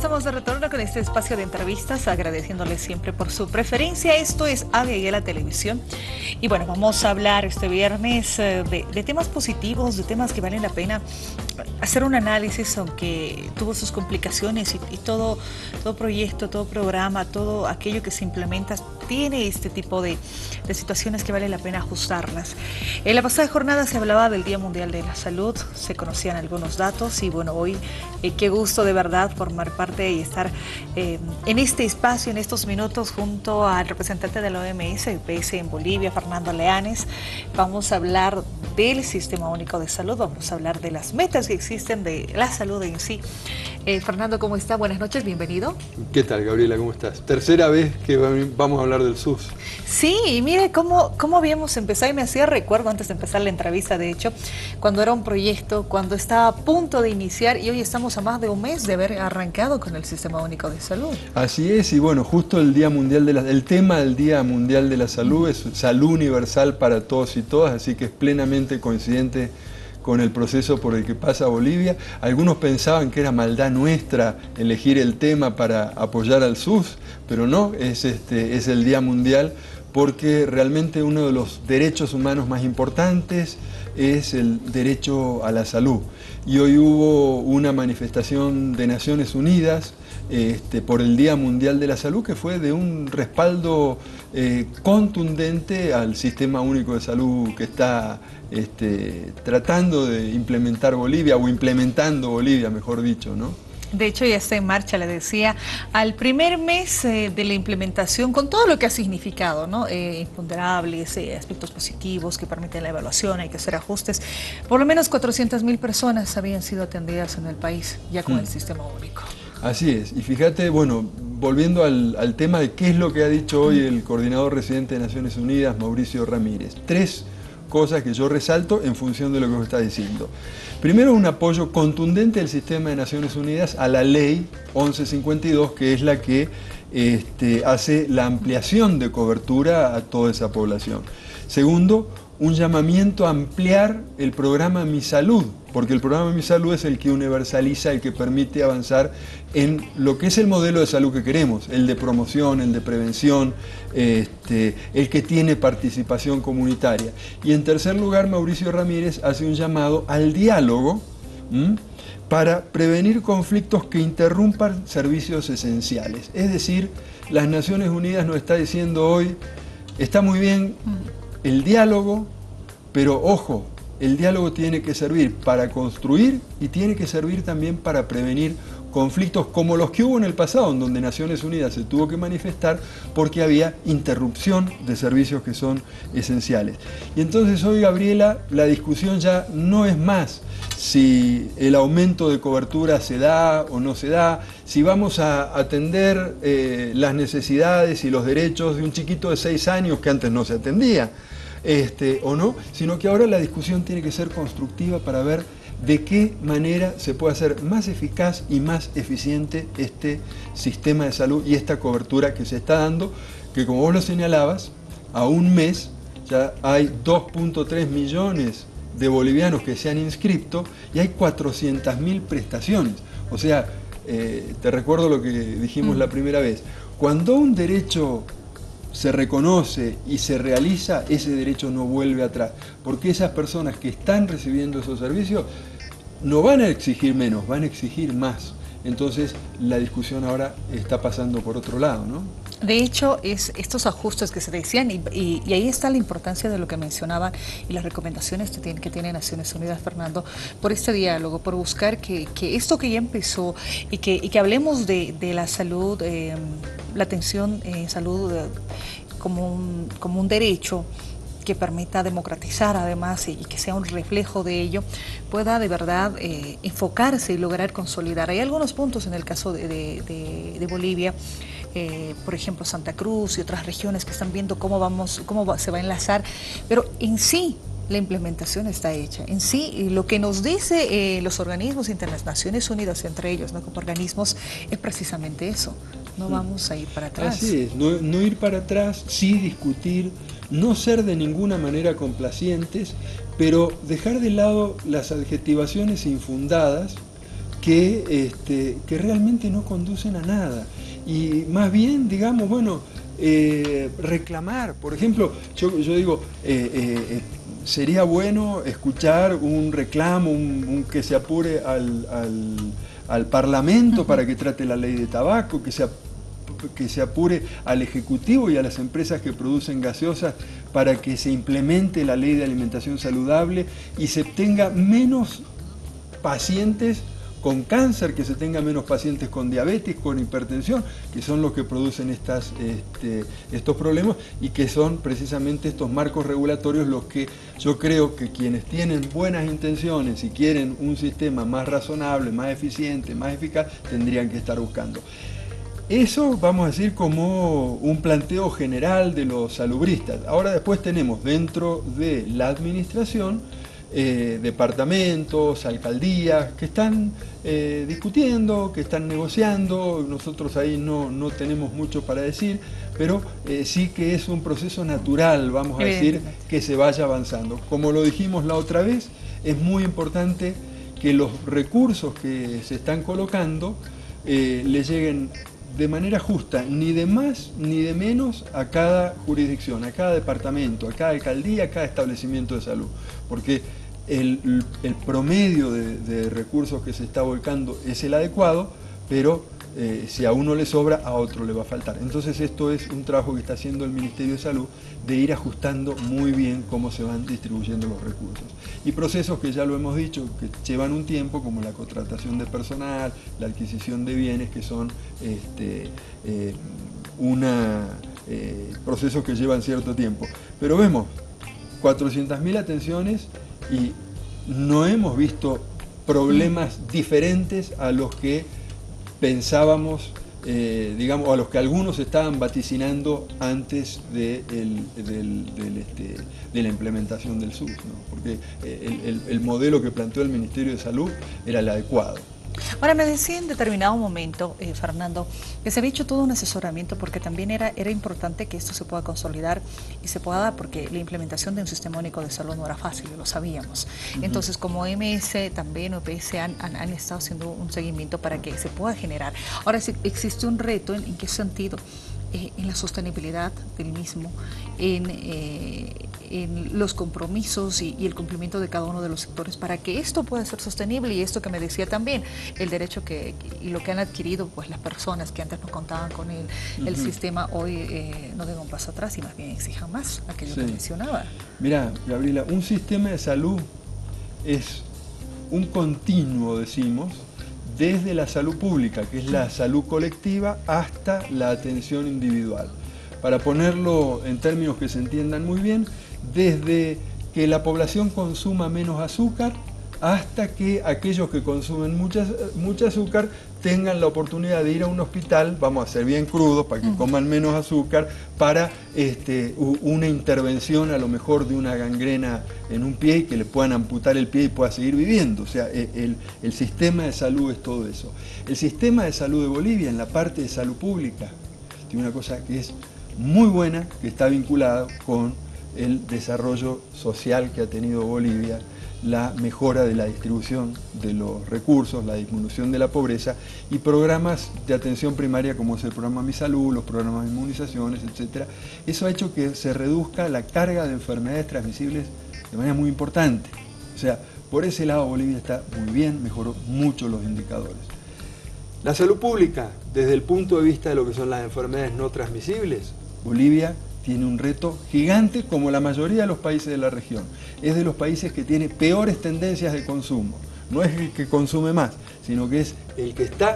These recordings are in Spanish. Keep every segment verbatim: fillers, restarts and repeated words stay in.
estamos de retorno con este espacio de entrevistas, agradeciéndoles siempre por su preferencia. Esto es Ave y la Televisión. Y bueno, vamos a hablar este viernes de, de temas positivos, de temas que valen la pena hacer un análisis, aunque tuvo sus complicaciones y, y todo, todo proyecto, todo programa, todo aquello que se implementa tiene este tipo de, de situaciones que vale la pena ajustarlas. En la pasada jornada se hablaba del Día Mundial de la Salud, se conocían algunos datos y bueno, hoy eh, qué gusto de verdad formar parte y estar eh, en este espacio, en estos minutos, junto al representante de la O M S, el P S en Bolivia, Fernando Leanes. Vamos a hablar del Sistema Único de Salud, vamos a hablar de las metas que existen de la salud en sí. Eh, Fernando, ¿cómo está? Buenas noches, bienvenido. ¿Qué tal, Gabriela? ¿Cómo estás? Tercera vez que vamos a hablar del S U S. Sí, y mire cómo, cómo habíamos empezado, y me hacía recuerdo antes de empezar la entrevista, de hecho, cuando era un proyecto, cuando estaba a punto de iniciar, y hoy estamos a más de un mes de haber arrancado con el Sistema Único de Salud. Así es, y bueno, justo el Día Mundial de la, el tema del Día Mundial de la Salud es salud universal para todos y todas, así que es plenamente coincidente con el proceso por el que pasa Bolivia. Algunos pensaban que era maldad nuestra elegir el tema para apoyar al S U S, pero no, es, este, es el Día Mundial porque realmente uno de los derechos humanos más importantes es el derecho a la salud. Y hoy hubo una manifestación de Naciones Unidas este, por el Día Mundial de la Salud que fue de un respaldo eh, contundente al Sistema Único de Salud que está este, tratando de implementar Bolivia, o implementando Bolivia, mejor dicho, ¿no? De hecho, ya está en marcha, le decía, al primer mes eh, de la implementación, con todo lo que ha significado, ¿no? Eh, imponderables, eh, aspectos positivos que permiten la evaluación, hay que hacer ajustes. Por lo menos cuatrocientas mil personas habían sido atendidas en el país, ya con mm. el Sistema Único. Así es, y fíjate, bueno, volviendo al, al tema de qué es lo que ha dicho hoy el coordinador residente de Naciones Unidas, Mauricio Ramírez. Tres cosas que yo resalto en función de lo que vos estás diciendo. Primero, un apoyo contundente del sistema de Naciones Unidas a la ley once cincuenta y dos, que es la que este, hace la ampliación de cobertura a toda esa población. Segundo, un llamamiento a ampliar el programa Mi Salud, porque el programa Mi Salud es el que universaliza, el que permite avanzar en lo que es el modelo de salud que queremos, el de promoción, el de prevención, este, el que tiene participación comunitaria. Y en tercer lugar, Mauricio Ramírez hace un llamado al diálogo ¿m? para prevenir conflictos que interrumpan servicios esenciales. Es decir, las Naciones Unidas nos está diciendo hoy, está muy bien el diálogo, pero ojo, el diálogo tiene que servir para construir y tiene que servir también para prevenir conflictos como los que hubo en el pasado, en donde Naciones Unidas se tuvo que manifestar porque había interrupción de servicios que son esenciales. Y entonces hoy, Gabriela, la discusión ya no es más si el aumento de cobertura se da o no se da, si vamos a atender eh, las necesidades y los derechos de un chiquito de seis años que antes no se atendía, este, o no, sino que ahora la discusión tiene que ser constructiva para ver de qué manera se puede hacer más eficaz y más eficiente este sistema de salud y esta cobertura que se está dando, que como vos lo señalabas, a un mes ya hay dos punto tres millones de bolivianos que se han inscrito y hay cuatrocientas mil prestaciones. O sea, eh, te recuerdo lo que dijimos la primera vez, cuando un derecho se reconoce y se realiza, ese derecho no vuelve atrás, porque esas personas que están recibiendo esos servicios no van a exigir menos, van a exigir más. Entonces la discusión ahora está pasando por otro lado, ¿no? De hecho, es estos ajustes que se decían, y, y, y ahí está la importancia de lo que mencionaban y las recomendaciones que tiene, que tiene Naciones Unidas, Fernando, por este diálogo, por buscar que, que esto que ya empezó y que, y que hablemos de, de la salud, eh, la atención en salud eh, como, un, como un derecho que permita democratizar además y, y que sea un reflejo de ello, pueda de verdad eh, enfocarse y lograr consolidar. Hay algunos puntos en el caso de, de, de, de Bolivia, eh, por ejemplo Santa Cruz y otras regiones que están viendo cómo, vamos, cómo va, se va a enlazar, pero en sí la implementación está hecha. En sí, lo que nos dice eh, los organismos internacionales, Naciones Unidas entre ellos, ¿no? Como organismos, es precisamente eso. No vamos a ir para atrás. Así es, no, no ir para atrás, sí discutir, no ser de ninguna manera complacientes, pero dejar de lado las adjetivaciones infundadas que, este, que realmente no conducen a nada. Y más bien, digamos, bueno, eh, reclamar. Por ejemplo, yo, yo digo, eh, eh, sería bueno escuchar un reclamo, un, un que se apure al, al, al Parlamento uh-huh. para que trate la ley de tabaco, que se, que se apure al Ejecutivo y a las empresas que producen gaseosas para que se implemente la ley de alimentación saludable y se tenga menos pacientes con cáncer, que se tenga menos pacientes con diabetes, con hipertensión, que son los que producen estas, este, estos problemas y que son precisamente estos marcos regulatorios los que yo creo que quienes tienen buenas intenciones y quieren un sistema más razonable, más eficiente, más eficaz, tendrían que estar buscando. Eso vamos a decir como un planteo general de los salubristas. Ahora después tenemos dentro de la administración Eh, departamentos, alcaldías, que están eh, discutiendo, que están negociando. Nosotros ahí no, no tenemos mucho para decir, pero eh, sí que es un proceso natural, vamos a decir, que se vaya avanzando. Como lo dijimos la otra vez, es muy importante que los recursos que se están colocando eh, le lleguen de manera justa, ni de más ni de menos a cada jurisdicción, a cada departamento, a cada alcaldía, a cada establecimiento de salud, porque el, el promedio de, de recursos que se está volcando es el adecuado, pero eh, si a uno le sobra, a otro le va a faltar. Entonces esto es un trabajo que está haciendo el Ministerio de Salud, de ir ajustando muy bien cómo se van distribuyendo los recursos. Y procesos que ya lo hemos dicho, que llevan un tiempo, como la contratación de personal, la adquisición de bienes, que son este, eh, una, eh, procesos que llevan cierto tiempo. Pero vemos cuatrocientas mil atenciones y no hemos visto problemas diferentes a los que pensábamos, eh, digamos, a los que algunos estaban vaticinando antes de, el, del, del, este, de la implementación del S U S, ¿no? Porque el, el, el modelo que planteó el Ministerio de Salud era el adecuado. Ahora, me decía en determinado momento, eh, Fernando, que se había hecho todo un asesoramiento porque también era, era importante que esto se pueda consolidar y se pueda dar, porque la implementación de un sistema único de salud no era fácil, lo sabíamos. Uh-huh. Entonces, como M S también o P S han, han, han estado haciendo un seguimiento para que se pueda generar. Ahora, si existe un reto, ¿en, en qué sentido? Eh, en la sostenibilidad del mismo, en, eh, en los compromisos y, y el cumplimiento de cada uno de los sectores para que esto pueda ser sostenible. Y esto que me decía también, el derecho que y lo que han adquirido pues las personas que antes no contaban con el, uh-huh. el sistema, hoy eh, no den un paso atrás y más bien exijan más, aquello sí. que mencionaba. Mira, Gabriela, un sistema de salud es un continuo, decimos, desde la salud pública, que es la salud colectiva, hasta la atención individual. Para ponerlo en términos que se entiendan muy bien, desde que la población consuma menos azúcar, hasta que aquellos que consumen mucha, mucha azúcar tengan la oportunidad de ir a un hospital, vamos a ser bien crudos, para que coman menos azúcar, para este, una intervención a lo mejor de una gangrena en un pie y que le puedan amputar el pie y pueda seguir viviendo. O sea, el, el sistema de salud es todo eso. El sistema de salud de Bolivia, en la parte de salud pública, tiene una cosa que es muy buena, que está vinculada con el desarrollo social que ha tenido Bolivia, la mejora de la distribución de los recursos, la disminución de la pobreza y programas de atención primaria como es el programa Mi Salud, los programas de inmunizaciones, etcétera. Eso ha hecho que se reduzca la carga de enfermedades transmisibles de manera muy importante. O sea, por ese lado Bolivia está muy bien, mejoró mucho los indicadores. La salud pública, desde el punto de vista de lo que son las enfermedades no transmisibles, Bolivia tiene un reto gigante como la mayoría de los países de la región. Es de los países que tiene peores tendencias de consumo. No es el que consume más, sino que es el que está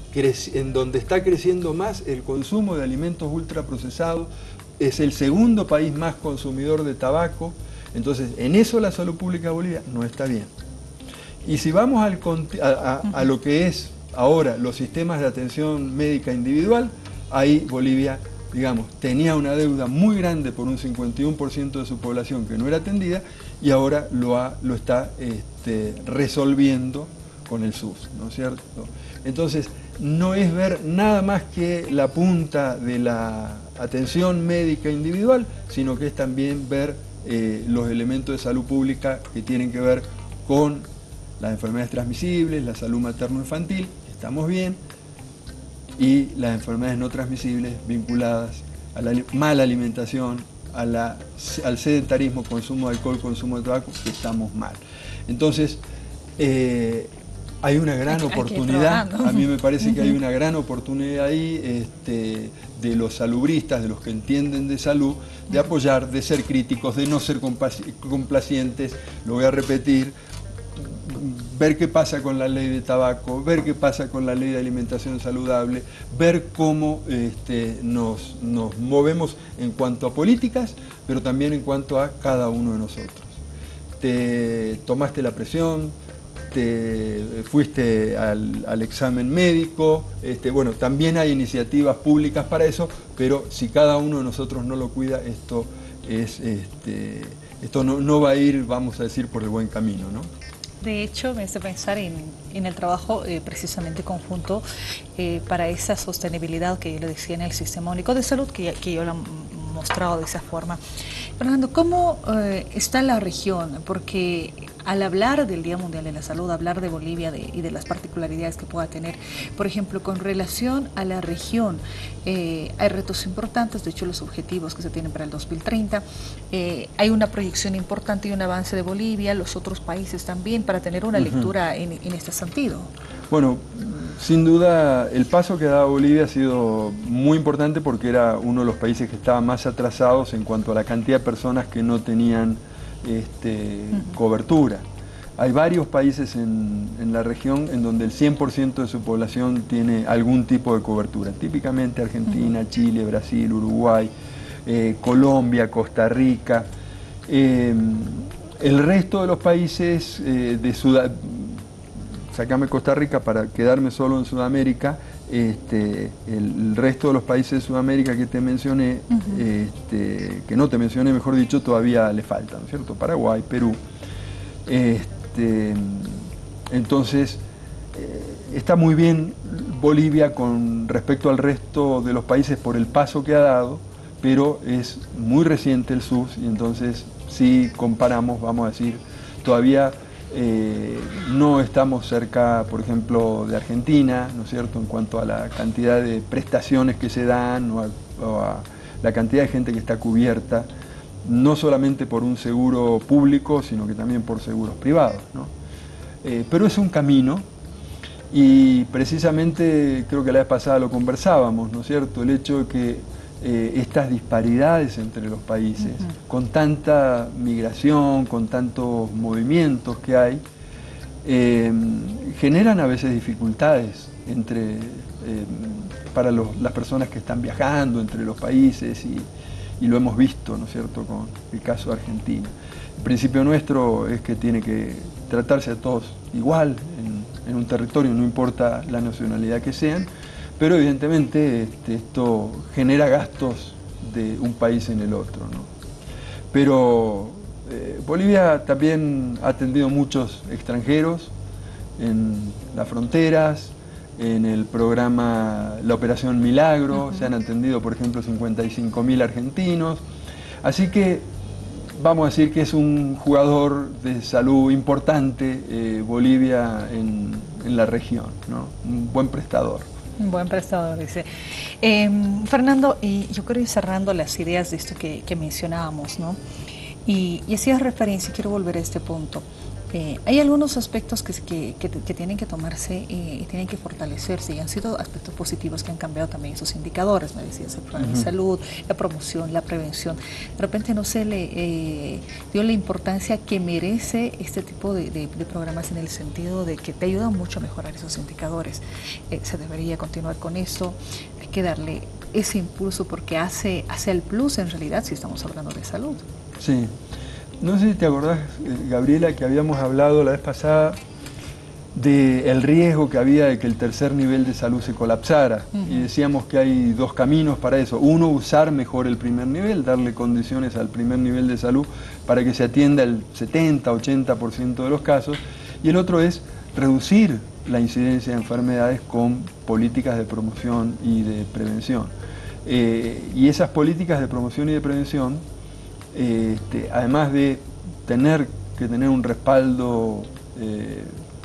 en donde está creciendo más el consumo de alimentos ultraprocesados. Es el segundo país más consumidor de tabaco. Entonces, en eso la salud pública de Bolivia no está bien. Y si vamos al, a, a, a lo que es ahora los sistemas de atención médica individual, ahí Bolivia, digamos, tenía una deuda muy grande por un cincuenta y uno por ciento de su población que no era atendida y ahora lo, ha, lo está este, resolviendo con el S U S, ¿no es cierto? Entonces, no es ver nada más que la punta de la atención médica individual, sino que es también ver eh, los elementos de salud pública que tienen que ver con las enfermedades transmisibles, la salud materno-infantil, estamos bien, y las enfermedades no transmisibles vinculadas a la mala alimentación, a la, al sedentarismo, consumo de alcohol, consumo de tabaco, que estamos mal. Entonces, eh, hay una gran hay que, oportunidad, hay que a mí me parece que hay una gran oportunidad ahí este, de los salubristas, de los que entienden de salud, de apoyar, de ser críticos, de no ser complacientes, lo voy a repetir, ver qué pasa con la ley de tabaco, ver qué pasa con la ley de alimentación saludable, ver cómo este, nos, nos movemos en cuanto a políticas, pero también en cuanto a cada uno de nosotros. Te tomaste la presión, te fuiste al, al examen médico, este, bueno, también hay iniciativas públicas para eso, pero si cada uno de nosotros no lo cuida, esto, es, este, esto no, no va a ir, vamos a decir, por el buen camino, ¿no? De hecho, me hace pensar en, en el trabajo eh, precisamente conjunto eh, para esa sostenibilidad que yo le decía en el Sistema Único de Salud, que, que yo lo he mostrado de esa forma. Fernando, ¿cómo eh, está la región? Porque al hablar del Día Mundial de la Salud, hablar de Bolivia de, y de las particularidades que pueda tener, por ejemplo, con relación a la región, eh, hay retos importantes, de hecho los objetivos que se tienen para el dos mil treinta, eh, hay una proyección importante y un avance de Bolivia, los otros países también, para tener una lectura uh-huh. en, en este sentido. Bueno, sin duda el paso que ha dado Bolivia ha sido muy importante porque era uno de los países que estaba más atrasados en cuanto a la cantidad de personas que no tenían este, uh-huh. cobertura. Hay varios países en, en la región en donde el cien por ciento de su población tiene algún tipo de cobertura, típicamente Argentina, uh-huh. Chile, Brasil, Uruguay, eh, Colombia, Costa Rica. Eh, el resto de los países eh, de Sudamérica, sacame Costa Rica para quedarme solo en Sudamérica, este, el, el resto de los países de Sudamérica que te mencioné, uh-huh. este, que no te mencioné, mejor dicho, todavía le faltan, ¿no es cierto? Paraguay, Perú. Este, entonces, eh, está muy bien Bolivia con respecto al resto de los países por el paso que ha dado, pero es muy reciente el S U S y entonces, si comparamos, vamos a decir, todavía Eh, no estamos cerca, por ejemplo, de Argentina, ¿no es cierto?, en cuanto a la cantidad de prestaciones que se dan o a, o a la cantidad de gente que está cubierta, no solamente por un seguro público, sino que también por seguros privados, ¿no? Eh, pero es un camino y precisamente creo que la vez pasada lo conversábamos, ¿no es cierto?, el hecho de que Eh, estas disparidades entre los países, uh-huh. con tanta migración, con tantos movimientos que hay, eh, generan a veces dificultades entre, eh, para los, las personas que están viajando entre los países y, y lo hemos visto, ¿no es cierto?, con el caso de Argentina. El principio nuestro es que tiene que tratarse a todos igual en, en un territorio, no importa la nacionalidad que sean, pero evidentemente este, esto genera gastos de un país en el otro, ¿no? Pero eh, Bolivia también ha atendido muchos extranjeros en las fronteras, en el programa La Operación Milagro, uh-huh. se han atendido, por ejemplo, cincuenta y cinco mil argentinos, así que vamos a decir que es un jugador de salud importante eh, Bolivia en, en la región, ¿no? Un buen prestador. Un buen prestador, dice. Eh, Fernando, y yo quiero ir cerrando las ideas de esto que, que mencionábamos, ¿no? Y, y hacías referencia, y quiero volver a este punto. Eh, hay algunos aspectos que, que, que, que tienen que tomarse eh, y tienen que fortalecerse, y han sido aspectos positivos que han cambiado también esos indicadores, me decías, el plan uh-huh. de salud, la promoción, la prevención. De repente no se le eh, dio la importancia que merece este tipo de, de, de programas en el sentido de que te ayudan mucho a mejorar esos indicadores. Eh, se debería continuar con eso, hay que darle ese impulso porque hace, hace el plus en realidad si estamos hablando de salud. Sí. No sé si te acordás, Gabriela, que habíamos hablado la vez pasada del riesgo que había de que el tercer nivel de salud se colapsara. Uh-huh. Y decíamos que hay dos caminos para eso. Uno, usar mejor el primer nivel, darle condiciones al primer nivel de salud para que se atienda el setenta, ochenta por ciento de los casos. Y el otro es reducir la incidencia de enfermedades con políticas de promoción y de prevención. Eh, y esas políticas de promoción y de prevención, Este, además de tener que tener un respaldo eh,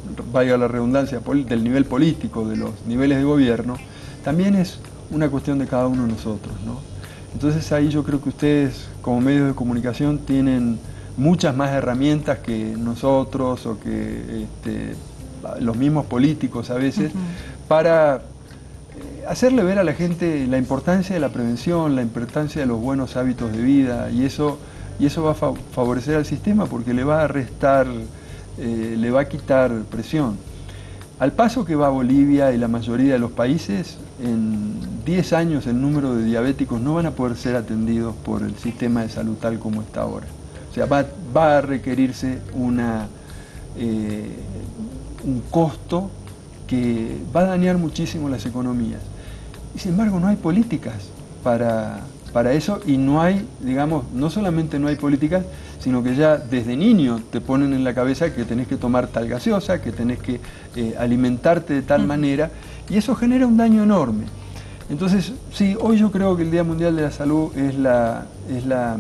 valga la redundancia, del nivel político, de los niveles de gobierno, también es una cuestión de cada uno de nosotros, ¿no? Entonces ahí yo creo que ustedes, como medios de comunicación, tienen muchas más herramientas que nosotros o que este, los mismos políticos a veces, uh-huh. para hacerle ver a la gente la importancia de la prevención, la importancia de los buenos hábitos de vida, y eso, y eso va a fa favorecer al sistema porque le va a restar, eh, le va a quitar presión. Al paso que va Bolivia y la mayoría de los países, en diez años el número de diabéticos no van a poder ser atendidos por el sistema de salud tal como está ahora. O sea, va, va a requerirse una, eh, un costo que va a dañar muchísimo las economías. Y sin embargo no hay políticas para, para eso, y no hay, digamos, no solamente no hay políticas, sino que ya desde niño te ponen en la cabeza que tenés que tomar tal gaseosa, que tenés que eh, alimentarte de tal uh-huh. manera, y eso genera un daño enorme. Entonces, sí, hoy yo creo que el Día Mundial de la Salud es la, es la,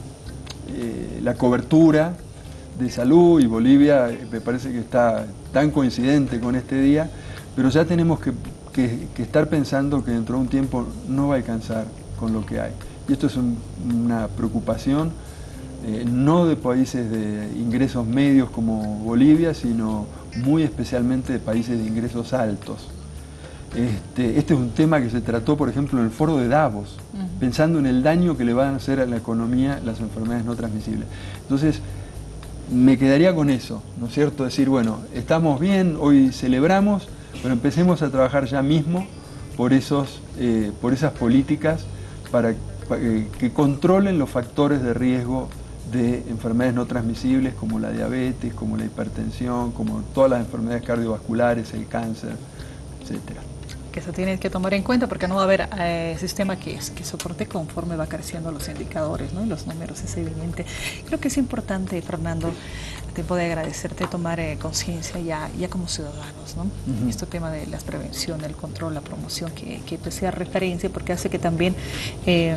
eh, la cobertura de salud, y Bolivia me parece que está tan coincidente con este día, pero ya tenemos que, que, que estar pensando que dentro de un tiempo no va a alcanzar con lo que hay. Y esto es un, una preocupación, eh, no de países de ingresos medios como Bolivia, sino muy especialmente de países de ingresos altos. Este, este es un tema que se trató, por ejemplo, en el foro de Davos, uh-huh. pensando en el daño que le van a hacer a la economía las enfermedades no transmisibles. Entonces, me quedaría con eso, ¿no es cierto? Decir, bueno, estamos bien, hoy celebramos, pero empecemos a trabajar ya mismo por, esos, eh, por esas políticas para, para eh, que controlen los factores de riesgo de enfermedades no transmisibles como la diabetes, como la hipertensión, como todas las enfermedades cardiovasculares, el cáncer, etcétera. Que se tiene que tomar en cuenta porque no va a haber eh, sistema que, que soporte conforme va creciendo los indicadores, ¿no? Y los números, es evidente. Creo que es importante, Fernando, a tiempo de agradecerte, tomar eh, conciencia ya, ya como ciudadanos, ¿no? Uh-huh. Este tema de la prevención, el control, la promoción, que, que pues, sea referencia, porque hace que también eh,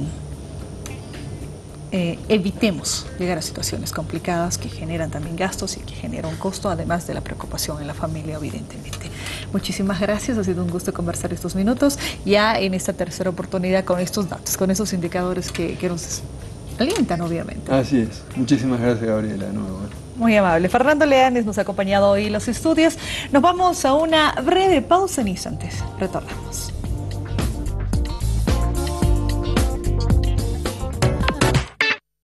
eh, evitemos llegar a situaciones complicadas que generan también gastos y que generan un costo, además de la preocupación en la familia, evidentemente. Muchísimas gracias, ha sido un gusto conversar estos minutos, ya en esta tercera oportunidad con estos datos, con esos indicadores que, que nos alientan, obviamente. Así es. Muchísimas gracias, Gabriela, de nuevo. Muy amable. Fernando Leanes nos ha acompañado hoy en los estudios. Nos vamos a una breve pausa en instantes. Retornamos.